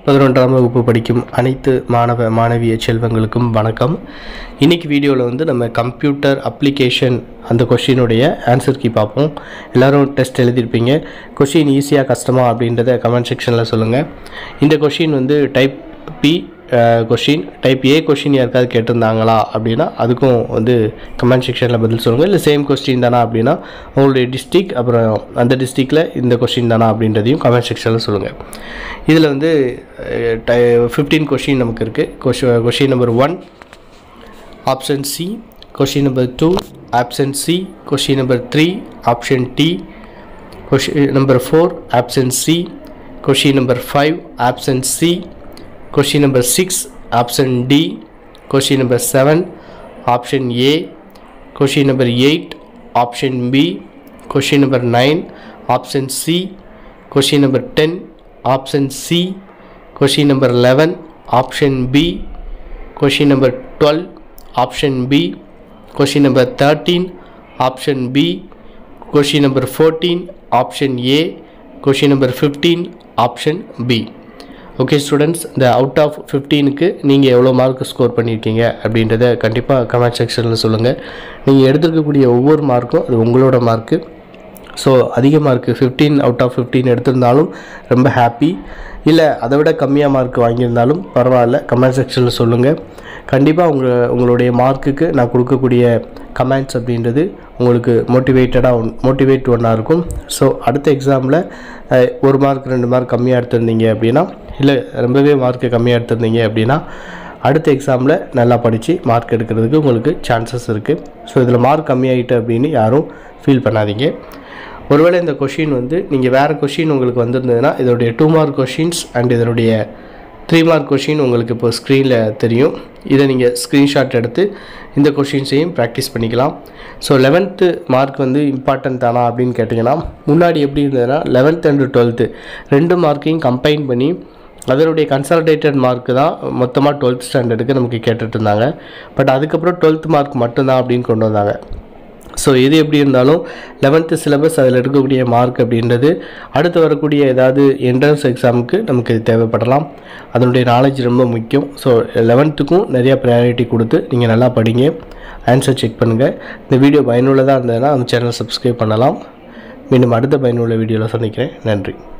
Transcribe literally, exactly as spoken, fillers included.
பதினொன்றாம் வகுப்பு படிக்கும் அனைத்து மாணவ மாணவிய செல்வங்களுக்கும் வணக்கம். இன்னைக்கு வீடியோவில் வந்து நம்ம கம்ப்யூட்டர் அப்ளிகேஷன் அந்த கொஷினுடைய ஆன்சர் கீ பார்ப்போம். எல்லோரும் டெஸ்ட் எழுதியிருப்பீங்க. கொஷின் ஈஸியாக கஷ்டமா அப்படின்றத கமெண்ட் செக்ஷனில் சொல்லுங்கள். இந்த கொஷின் வந்து type B question. Type A question யாருக்காவது கேட்டிருந்தாங்களா அப்படின்னா அதுக்கும் வந்து கமெண்ட் செக்ஷனில் பதில் சொல்லுங்கள். இல்லை சேம் கொஸ்டின் தானா அப்படின்னா உங்களுடைய டிஸ்ட்ரிக் அப்புறம் அந்த டிஸ்ட்ரிக்டில் இந்த கொஷின் தானா அப்படின்றதையும் கமெண்ட் செக்ஷனில் சொல்லுங்கள். இதில் வந்து டை ஃபிஃப்டீன் கொஷின் நமக்கு இருக்குது. Question question number one option C, question number two option C, question number three option D, question number four option C, question number five option C, question number six option D, question number seven option A, question number eight option B, question number nine option C, question number ten option C, question number eleven option B, question number twelve option B, question number thirteen option B, question number fourteen option A, question number fifteen option B. Okay students, இந்த out of ஃபிஃப்டீனுக்கு நீங்கள் எவ்வளோ mark score பண்ணியிருக்கீங்க அப்படின்றத கண்டிப்பாக comment செக்ஷனில் சொல்லுங்கள். நீங்கள் எடுத்துருக்கக்கூடிய ஒவ்வொரு மார்க்கும் அது உங்களோட மார்க்கு. ஸோ அதிக mark fifteen out of fifteen எடுத்திருந்தாலும் ரொம்ப ஹாப்பி. இல்லை அதை விட கம்மியாக மார்க் வாங்கியிருந்தாலும் பரவாயில்ல, கமெண்ட் செக்ஷனில் சொல்லுங்கள். கண்டிப்பாக உங்கள் உங்களுடைய மார்க்குக்கு நான் கொடுக்கக்கூடிய கமெண்ட்ஸ் அப்படின்றது உங்களுக்கு மோட்டிவேட்டடாக ஒன் மோட்டிவேட் ஒன்றா இருக்கும். ஸோ அடுத்த எக்ஸாமில் ஒரு மார்க் ரெண்டு மார்க் கம்மியாக எடுத்திருந்தீங்க அப்படின்னா, இல்லை ரொம்பவே மார்க்கு கம்மியாக எடுத்திருந்தீங்க அப்படின்னா அடுத்த எக்ஸாமில் நல்லா படித்து மார்க் எடுக்கிறதுக்கு உங்களுக்கு சான்சஸ் இருக்குது. ஸோ இதில் மார்க் கம்மியாகிட்டு அப்படின்னு யாரும் ஃபீல் பண்ணாதீங்க. ஒருவேளை இந்த கொஷின் வந்து நீங்கள் வேறு கொஷின் உங்களுக்கு வந்திருந்ததுன்னா இதோடைய டூ மார்க் கொஷின்ஸ் அண்ட் இதனுடைய த்ரீ மார்க் கொஷின் உங்களுக்கு இப்போ ஸ்க்ரீனில் தெரியும். இதை நீங்கள் ஸ்க்ரீன்ஷாட் எடுத்து இந்த கொஷின்ஸையும் ப்ராக்டிஸ் பண்ணிக்கலாம். ஸோ லெவன்த்து மார்க் வந்து இம்பார்ட்டன்ட் தானா அப்படின்னு கேட்டிங்கன்னா, முன்னாடி எப்படி இருந்ததுன்னா லெவன்த் அண்டு டுவெல்த்து ரெண்டு மார்க்கையும் கம்பைன் பண்ணி அதனுடைய கன்சாலிடேட்டட் மார்க்கு தான் மொத்தமாக டுவெல்த் ஸ்டாண்டர்டுக்கு நமக்கு கேட்டுட்டு இருந்தாங்க. பட் அதுக்கப்புறம் டுவெல்த் மார்க் மட்டும்தான் அப்படின்னு கொண்டு வந்தாங்க. ஸோ எது எப்படி இருந்தாலும் லெவன்த்து சிலபஸ் அதில் எடுக்கக்கூடிய மார்க் அப்படின்றது அடுத்து வரக்கூடிய ஏதாவது என்ட்ரன்ஸ் எக்ஸாமுக்கு நமக்கு தேவைப்படலாம். அதனுடைய நாலேஜ் ரொம்ப முக்கியம். ஸோ லெவன்த்துக்கும் நிறையா ப்ரையாரிட்டி கொடுத்து நீங்கள் நல்லா படிங்க, ஆன்சர் செக் பண்ணுங்கள். இந்த வீடியோ பயனுள்ளதாக இருந்ததுன்னா அந்த சேனலை சப்ஸ்கிரைப் பண்ணலாம். மீண்டும் அடுத்த பயனுள்ள வீடியோவில் சந்திக்கிறேன். நன்றி.